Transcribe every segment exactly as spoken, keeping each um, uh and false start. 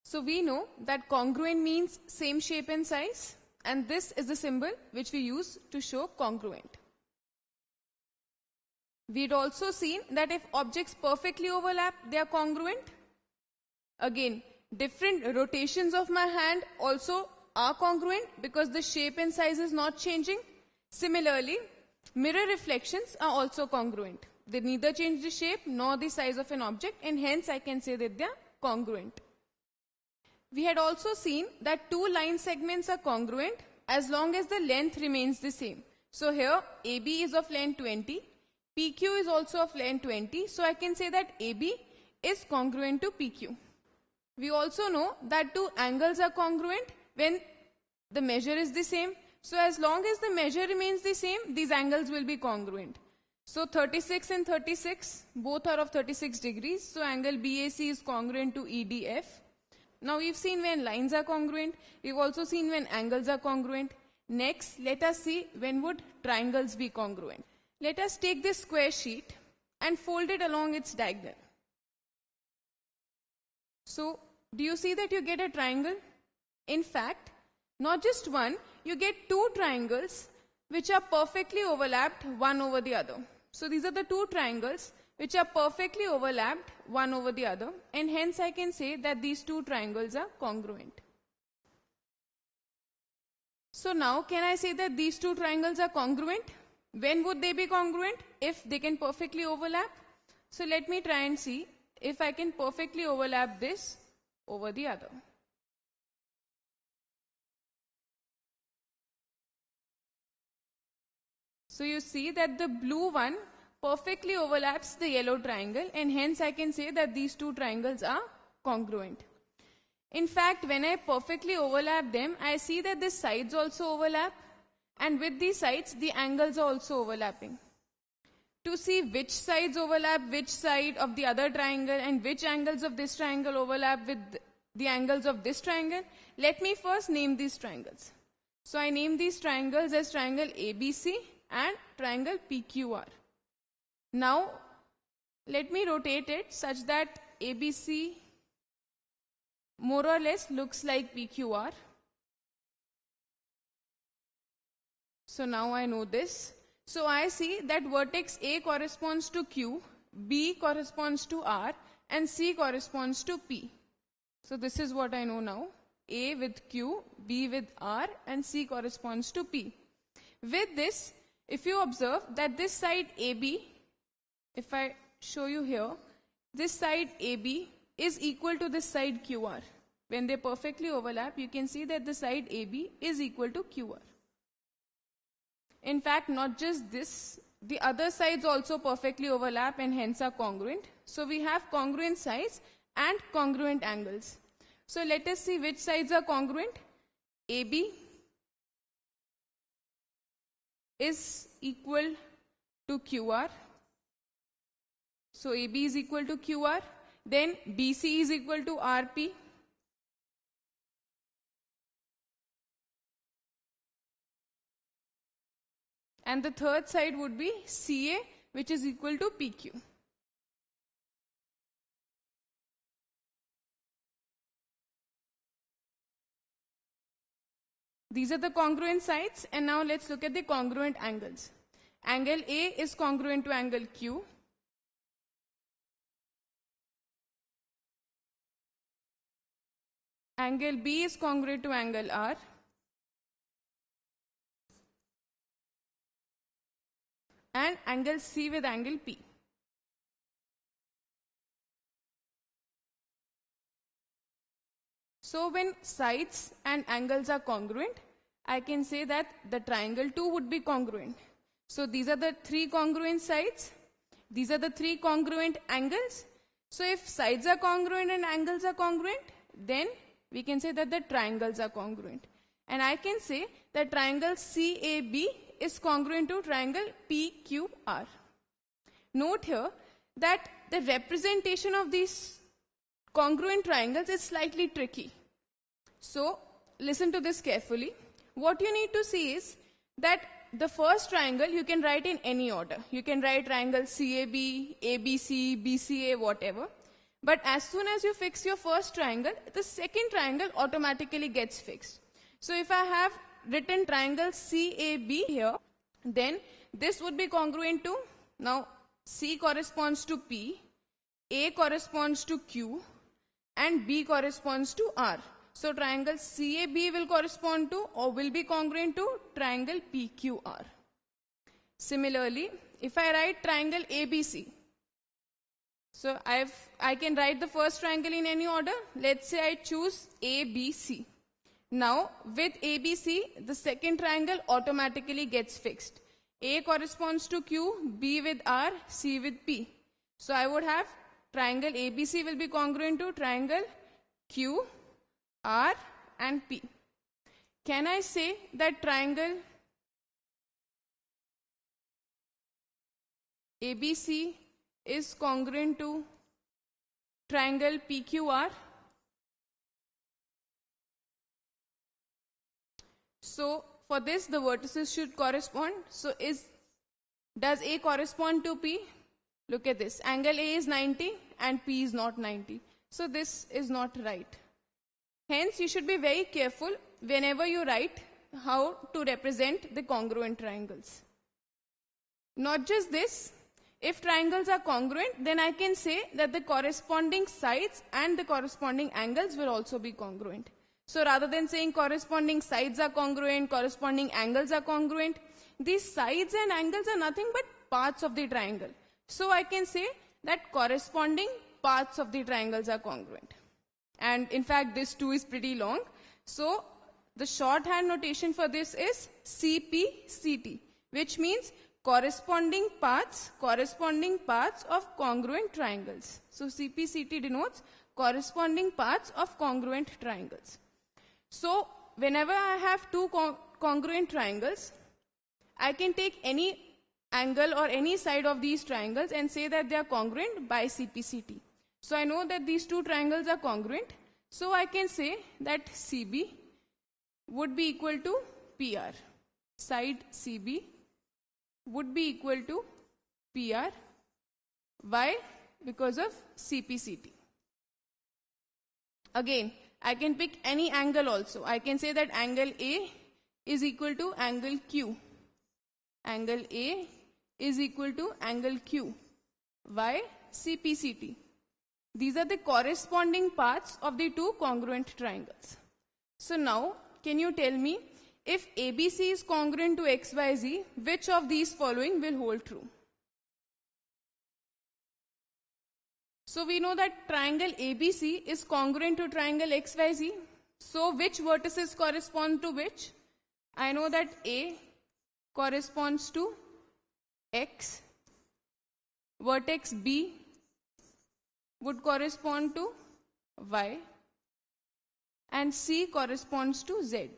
So we know that congruent means same shape and size, and this is the symbol which we use to show congruent. We'd also seen that if objects perfectly overlap, they are congruent. Again, different rotations of my hand also are congruent because the shape and size is not changing. Similarly, mirror reflections are also congruent. They neither change the shape nor the size of an object, and hence I can say that they are congruent. We had also seen that two line segments are congruent as long as the length remains the same. So here A B is of length twenty, P Q is also of length twenty, so I can say that A B is congruent to P Q. We also know that two angles are congruent when the measure is the same. So as long as the measure remains the same, these angles will be congruent. So thirty-six and thirty-six, both are of thirty-six degrees, so angle B A C is congruent to E D F. Now we've seen when lines are congruent, we've also seen when angles are congruent. Next, let us see when would triangles be congruent. Let us take this square sheet and fold it along its diagonal. So, do you see that you get a triangle? In fact, not just one, you get two triangles which are perfectly overlapped one over the other. So these are the two triangles which are perfectly overlapped one over the other, and hence I can say that these two triangles are congruent. So now can I say that these two triangles are congruent? When would they be congruent? If they can perfectly overlap. So let me try and see if I can perfectly overlap this over the other. So you see that the blue one perfectly overlaps the yellow triangle, and hence I can say that these two triangles are congruent. In fact, when I perfectly overlap them, I see that the sides also overlap, and with these sides, the angles are also overlapping. To see which sides overlap which side of the other triangle and which angles of this triangle overlap with the angles of this triangle, let me first name these triangles. So I name these triangles as triangle A B C and triangle P Q R. Now, let me rotate it such that A B C more or less looks like P Q R. So now I know this. So I see that vertex A corresponds to Q, B corresponds to R, and C corresponds to P. So this is what I know now. A with Q, B with R, and C corresponds to P. With this, if you observe that this side A B, if I show you here, this side A B is equal to this side Q R. When they perfectly overlap, you can see that the side A B is equal to Q R. In fact, not just this, the other sides also perfectly overlap and hence are congruent. So we have congruent sides and congruent angles. So let us see which sides are congruent. A B is equal to Q R. So A B is equal to Q R. Then B C is equal to R P. And the third side would be C A, which is equal to P Q. These are the congruent sides, and now let's look at the congruent angles. Angle A is congruent to angle Q. Angle B is congruent to angle R. And angle C with angle P. So when sides and angles are congruent, I can say that the triangle too would be congruent. So these are the three congruent sides. These are the three congruent angles. So if sides are congruent and angles are congruent, then we can say that the triangles are congruent. And I can say that triangle C A B is congruent to triangle P Q R. Note here that the representation of these congruent triangles is slightly tricky. So listen to this carefully. What you need to see is that the first triangle you can write in any order. You can write triangle C A B, A B C, B C A, whatever. But as soon as you fix your first triangle, the second triangle automatically gets fixed. So if I have written triangle C A B here, then this would be congruent to, now C corresponds to P, A corresponds to Q, and B corresponds to R. So triangle C A B will correspond to or will be congruent to triangle P Q R. Similarly, if I write triangle A B C, so I've, I can write the first triangle in any order. Let's say I choose A B C. Now, with A B C, the second triangle automatically gets fixed. A corresponds to Q, B with R, C with P. So I would have triangle A B C will be congruent to triangle Q, R, and P. Can I say that triangle A B C is congruent to triangle P Q R? So for this, the vertices should correspond. So is, does A correspond to P? Look at this. Angle A is ninety and P is not ninety. So this is not right. Hence, you should be very careful whenever you write how to represent the congruent triangles. Not just this, if triangles are congruent, then I can say that the corresponding sides and the corresponding angles will also be congruent. So rather than saying corresponding sides are congruent, corresponding angles are congruent, these sides and angles are nothing but parts of the triangle. So I can say that corresponding parts of the triangles are congruent. And in fact, this too is pretty long. So the shorthand notation for this is C P C T, which means corresponding parts, corresponding parts of congruent triangles. So C P C T denotes corresponding parts of congruent triangles. So whenever I have two con congruent triangles, I can take any angle or any side of these triangles and say that they are congruent by C P C T. So I know that these two triangles are congruent. So I can say that C B would be equal to P R. Side C B would be equal to P R. Why? Because of C P C T. Again, I can pick any angle also. I can say that angle A is equal to angle Q. Angle A is equal to angle Q. Why? C P C T. These are the corresponding parts of the two congruent triangles. So now, can you tell me, if A B C is congruent to X Y Z, which of these following will hold true? So we know that triangle A B C is congruent to triangle X Y Z. So which vertices correspond to which? I know that A corresponds to X. Vertex B would correspond to Y. And C corresponds to Z.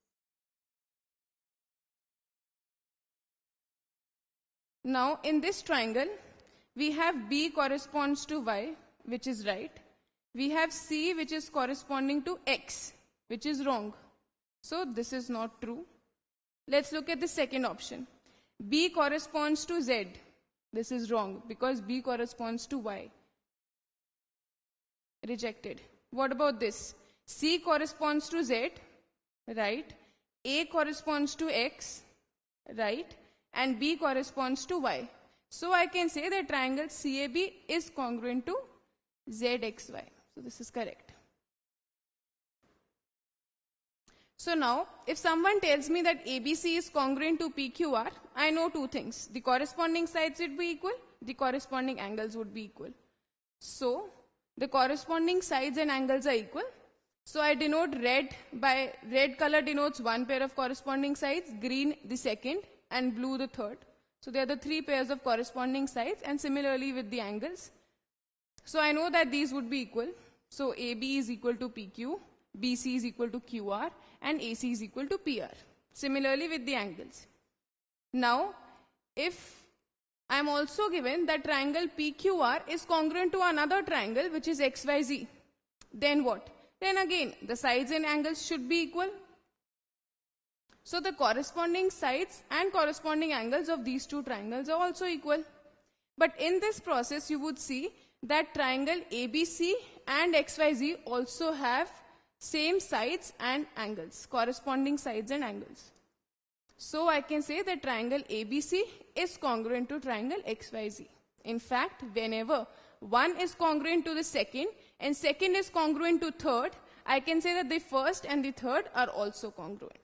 Now in this triangle, we have B corresponds to Y, which is right. We have C, which is corresponding to X, which is wrong. So this is not true. Let's look at the second option. B corresponds to Z. This is wrong because B corresponds to Y. Rejected. What about this? C corresponds to Z, right? A corresponds to X, right? And B corresponds to Y. So I can say that triangle C A B is congruent to Z X Y. So this is correct. So now, if someone tells me that A B C is congruent to P Q R, I know two things. The corresponding sides would be equal, the corresponding angles would be equal. So, the corresponding sides and angles are equal. So I denote red by, red color denotes one pair of corresponding sides, green the second, and blue the third. So they are the three pairs of corresponding sides, and similarly with the angles. So I know that these would be equal. So A B is equal to P Q, B C is equal to Q R, and A C is equal to P R. Similarly with the angles. Now, if I am also given that triangle P Q R is congruent to another triangle, which is X Y Z, then what? Then again, the sides and angles should be equal. So the corresponding sides and corresponding angles of these two triangles are also equal. But in this process, you would see that triangle A B C and X Y Z also have same sides and angles, corresponding sides and angles. So I can say that triangle A B C is congruent to triangle X Y Z. In fact, whenever one is congruent to the second and second is congruent to third, I can say that the first and the third are also congruent.